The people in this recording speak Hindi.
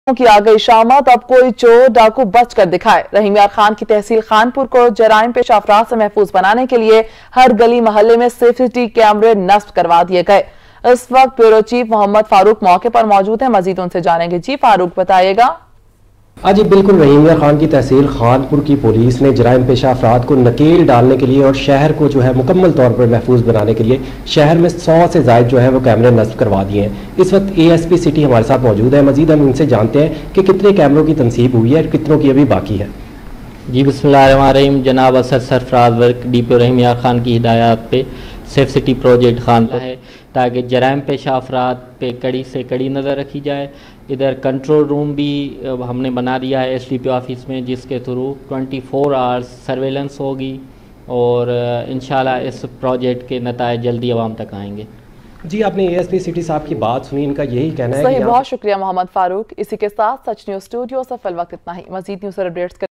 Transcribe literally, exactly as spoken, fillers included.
की आगई शामत, अब कोई चोर डाकू बच कर दिखाए। रहीम यार खान की तहसील खानपुर को जराइम पेश अफराद से महफूज बनाने के लिए हर गली मोहल्ले में सेफ्टी कैमरे नस्ब करवा दिए गए। इस वक्त ब्यूरो चीफ मोहम्मद फारूक मौके पर मौजूद हैं, मजीद उनसे जानेंगे। जी फारूक, बताइएगा। हाँ जी बिल्कुल, रहीम यार खान की तहसील खानपुर की पुलिस ने जराइम पेशा अफराद को नकेल डालने के लिए और शहर को जो है मुकम्मल तौर पर महफूज बनाने के लिए शहर में सौ से ज़ायद जो है वो कैमरे नस्ब करवा दिए हैं। इस वक्त ए एस पी सिटी हमारे साथ मौजूद है, मजीद हम उनसे जानते हैं कि कितने कैमरों की तनसीब हुई है और कितनों की अभी बाकी है। जी बिस्मिल्लाहिर्रहमानिर्रहीम। जनाब असद सरफराज वर्क डी पी रहीम यार खान की हिदायत पे सेफ सिटी प्रोजेक्ट खानपुर है ताकि जराइम पेशा अफराद पे कड़ी से कड़ी नज़र रखी जाए। इधर कंट्रोल रूम भी हमने बना दिया है एस डी पी ऑफिस में, जिसके through twenty four hours surveillance होगी और इंशाल्लाह इस प्रोजेक्ट के नतायज जल्दी आवाम तक आएंगे। जी, आपने ए एस पी सिटी साहब की बात सुनी, इनका यही कहना है। सही, बहुत शुक्रिया मोहम्मद फारूक। इसी के साथ सच न्यूज़ स्टूडियो से फिल वक्त इतना ही। मजीद न्यूज़ अपडेट्स